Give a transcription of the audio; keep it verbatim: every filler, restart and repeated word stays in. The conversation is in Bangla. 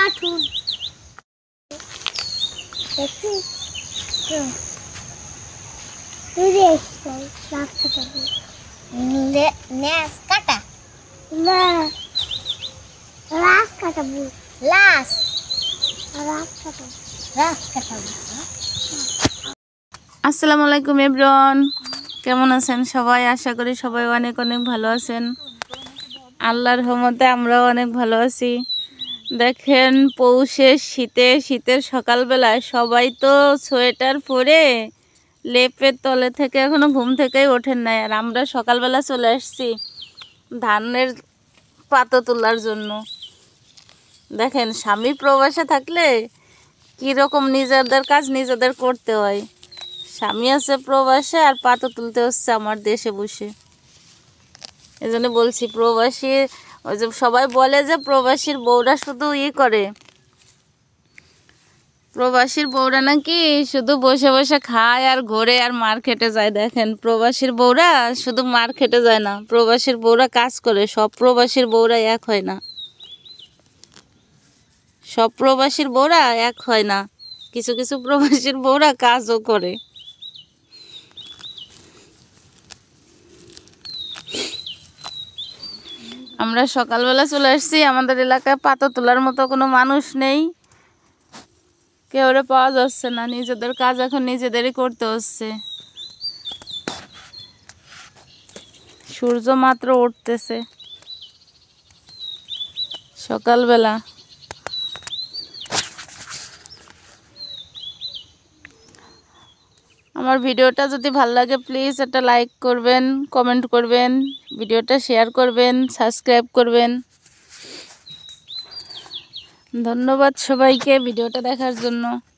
কার্টুন দেখি তুই দেখছিস লাস কাটা নে নেস কাটা না লাস কাটাবো লাস লাস কাটাবো লাস কাটাবো। আসসালামু আলাইকুম এভরিওয়ান, কেমন আছেন সবাই? আশা করি সবাই অনেক অনেক ভালো আছেন। আল্লাহর রহমতে আমরাও অনেক ভালো আছি। দেখেন পৌষের শীতে শীতের সকালবেলায় সবাই তো সোয়েটার পরে লেপের তলে থেকে এখনো ঘুম থেকেই ওঠেন নাই, আর আমরা সকালবেলা চলে আসছি ধানের পাতা তোলার জন্য। দেখেন স্বামী প্রবাসে থাকলে কীরকম নিজেদের কাজ নিজেদের করতে হয়। স্বামী আছে প্রবাসে আর পাতা তুলতে হচ্ছে আমার দেশে বসে। এই জন্য বলছি প্রবাসী, ওই যে সবাই বলে যে প্রবাসীর বউরা শুধু ই করে, প্রবাসীর বউরা নাকি শুধু বসে বসে খায় আর ঘোরে আর মার্কেটে যায়। দেখেন প্রবাসীর বউরা শুধু মার্কেটে যায় না, প্রবাসীর বউরা কাজ করে। সব প্রবাসীর বউরা এক হয় না, সব প্রবাসীর বউরা এক হয় না, কিছু কিছু প্রবাসীর বউরা কাজও করে। আমরা সকালবেলা চলে আসছি, আমাদের এলাকায় পাতা তোলার মতো কোনো মানুষ নেই, কেউ পাওয়া যাচ্ছে না। নিজেদের কাজ এখন নিজেদেরই করতে হচ্ছে। সূর্য মাত্র উঠতেছে সকালবেলা। আমার ভিডিওটা যদি ভালো লাগে প্লিজ একটা লাইক করবেন, কমেন্ট করবেন, ভিডিওটা শেয়ার করবেন, সাবস্ক্রাইব করবেন। ধন্যবাদ সবাইকে ভিডিওটা দেখার জন্য।